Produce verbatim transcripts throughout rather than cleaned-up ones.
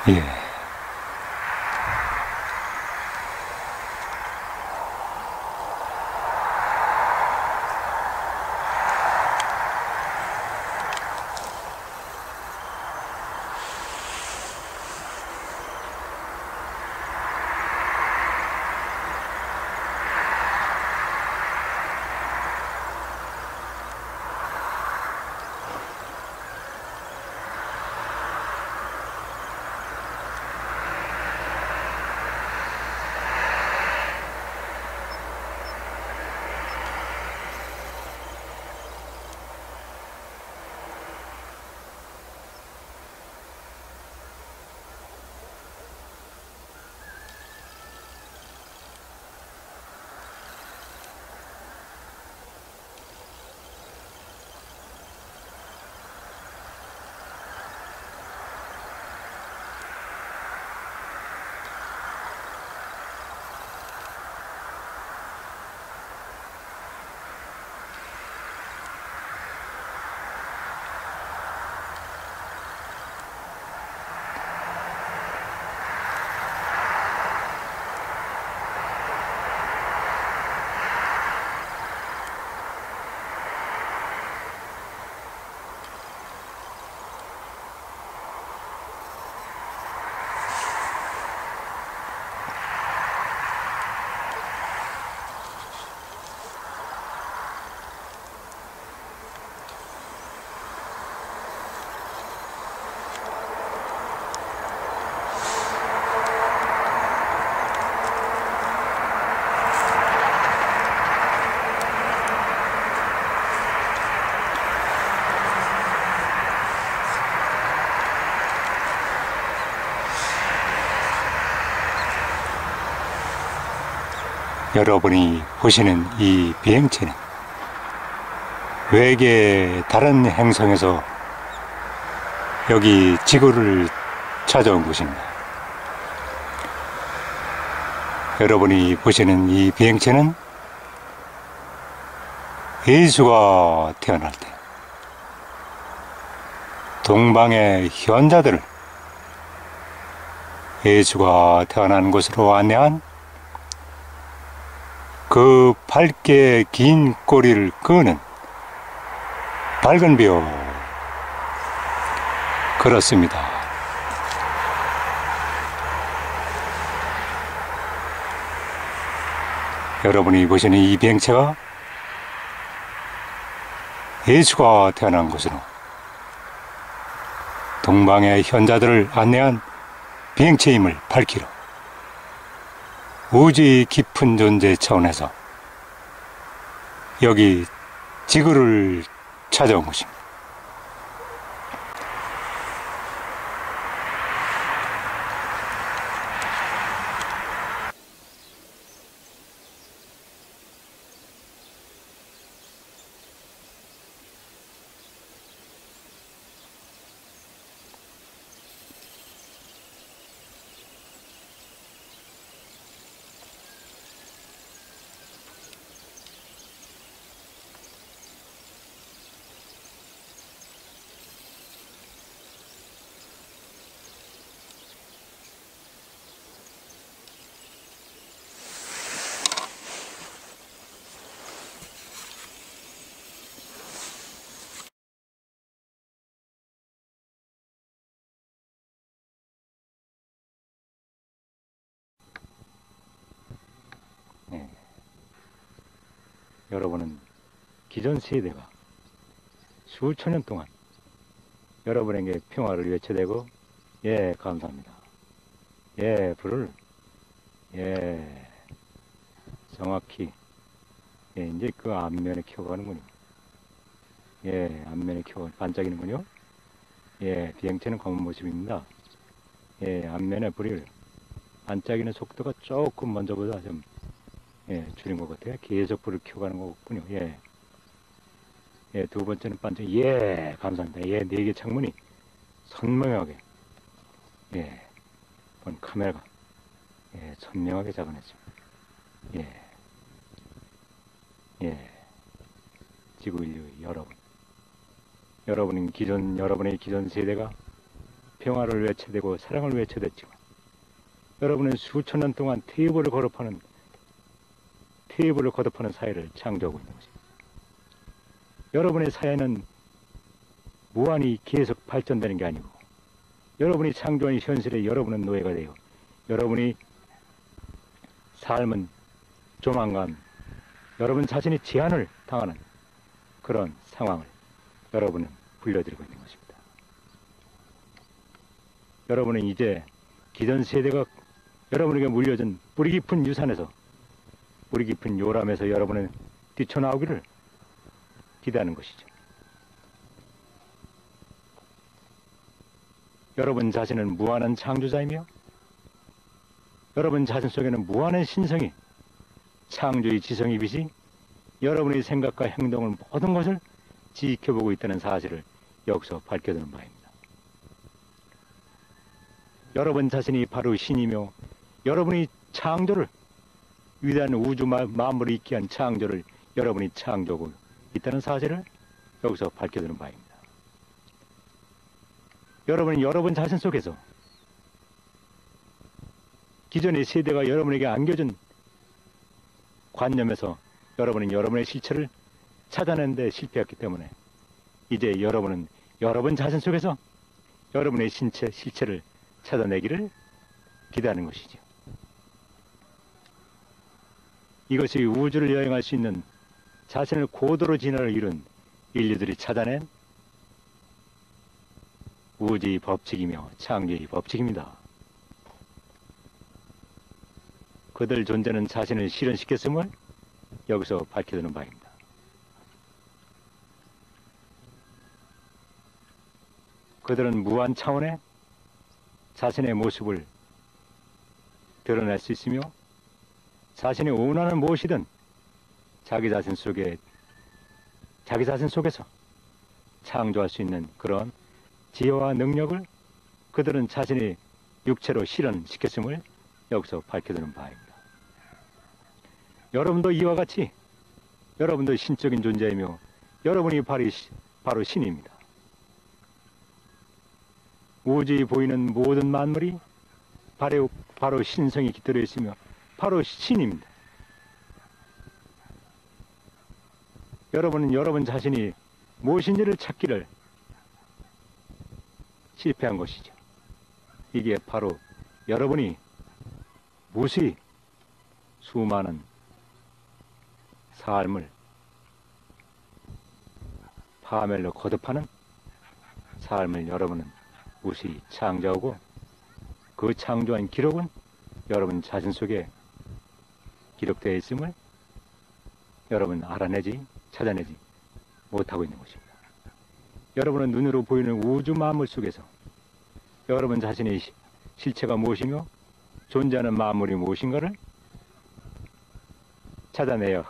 예. 여러분이 보시는 이 비행체는 외계 다른 행성에서 여기 지구를 찾아온 것입니다. 여러분이 보시는 이 비행체는 예수가 태어날 때 동방의 현자들을 예수가 태어난 곳으로 안내한 그 밝게 긴 꼬리를 끄는 밝은 별, 그렇습니다. 여러분이 보시는 이 비행체가 예수가 태어난 곳으로 동방의 현자들을 안내한 비행체임을 밝히러 우주의 깊은 존재 차원에서 여기 지구를 찾아온 것입니다. 네. 여러분은 기존 세대가 수천 년 동안 여러분에게 평화를 외쳐대고, 예, 감사합니다. 예, 불을, 예, 정확히, 예, 이제 그 앞면에 켜가는군요. 예, 앞면에 켜 반짝이는군요. 예, 비행체는 검은 모습입니다. 예, 앞면에 불을 반짝이는 속도가 조금 먼저보다 좀, 예, 줄인 것 같아요. 계속 불을 켜가는 거군요. 예. 예, 두 번째는 반짝, 예, 감사합니다. 예, 네 개 창문이 선명하게, 예, 본 카메라가, 예, 선명하게 잡아냈습니다. 예, 예, 지구 인류 여러분. 여러분은 기존, 여러분의 기존 세대가 평화를 외쳐대고 사랑을 외쳐댔지만 여러분은 수천 년 동안 테이블을 거듭하는 테이블을 거듭하는 사회를 창조하고 있는 것입니다. 여러분의 사회는 무한히 계속 발전되는 게 아니고 여러분이 창조한 현실에 여러분은 노예가 되어 여러분이 삶은 조만간 여러분 자신이 제한을 당하는 그런 상황을 여러분은 불려드리고 있는 것입니다. 여러분은 이제 기존 세대가 여러분에게 물려준 뿌리 깊은 유산에서 뿌리 깊은 요람에서 여러분은 뛰쳐나오기를 기대하는 것이죠. 여러분 자신은 무한한 창조자이며 여러분 자신 속에는 무한한 신성이 창조의 지성의 빛이 여러분의 생각과 행동을 모든 것을 지켜보고 있다는 사실을 여기서 밝혀두는 바입니다. 여러분 자신이 바로 신이며 여러분이 창조를 위대한 우주 만물을 있게 한 창조를 여러분이 창조하고 있다는 사실을 여기서 밝혀두는 바입니다. 여러분은 여러분 자신 속에서 기존의 세대가 여러분에게 안겨준 관념에서 여러분은 여러분의 실체를 찾아내는 데 실패했기 때문에 이제 여러분은 여러분 자신 속에서 여러분의 신체, 실체를 찾아내기를 기대하는 것이죠. 이것이 우주를 여행할 수 있는 자신을 고도로 진화를 이룬 인류들이 찾아낸 우주의 법칙이며 창조의 법칙입니다. 그들 존재는 자신을 실현시켰음을 여기서 밝혀두는 바입니다. 그들은 무한 차원의 자신의 모습을 드러낼 수 있으며 자신이 원하는 무엇이든 자기 자신 속에 자기 자신 속에서 창조할 수 있는 그런 지혜와 능력을 그들은 자신이 육체로 실현시켰음을 여기서 밝혀두는 바입니다. 여러분도 이와 같이 여러분도 신적인 존재이며 여러분이 바로 신입니다. 우주에 보이는 모든 만물이 바로, 바로 신성이 깃들어 있으며 바로 신입니다. 여러분은 여러분 자신이 무엇인지를 찾기를 실패한 것이죠. 이게 바로 여러분이 무수히 수많은 삶을 파멸로 거듭하는 삶을 여러분은 무수히 창조하고 그 창조한 기록은 여러분 자신 속에 기록되어 있음을 여러분 알아내지 찾아내지 못하고 있는 것입니다. 여러분은 눈으로 보이는 우주 만물 속에서 여러분 자신의 실체가 무엇이며 존재하는 만물이 무엇인가를 찾아내야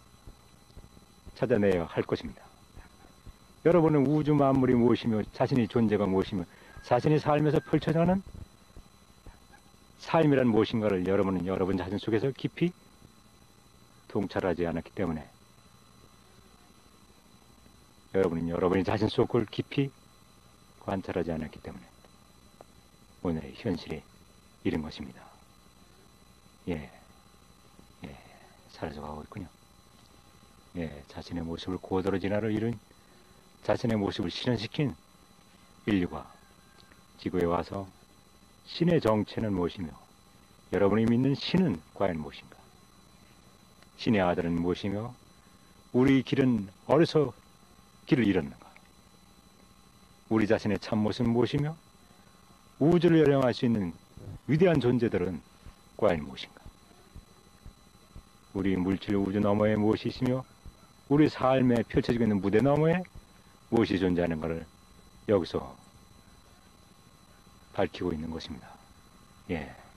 찾아내야 할 것입니다. 여러분은 우주 만물이 무엇이며 자신의 존재가 무엇이며 자신의 삶에서 펼쳐져가는 삶이란 무엇인가를 여러분은 여러분 자신 속에서 깊이 통찰하지 않았기 때문에 여러분은 여러분의 자신 속을 깊이 관찰하지 않았기 때문에 오늘의 현실이 이런 것입니다. 예, 예, 사라져가고 있군요. 예, 자신의 모습을 고도로 진화를 이룬 자신의 모습을 실현시킨 인류가 지구에 와서 신의 정체는 무엇이며 여러분이 믿는 신은 과연 무엇인가? 신의 아들은 무엇이며 우리 길은 어디서 길을 잃었는가? 우리 자신의 참모습은 무엇이며 우주를 여행할 수 있는 위대한 존재들은 과연 무엇인가? 우리 물질 우주 너머에 무엇이 있으며 우리 삶에 펼쳐지고 있는 무대 너머에 무엇이 존재하는가를 여기서 밝히고 있는 것입니다. 예.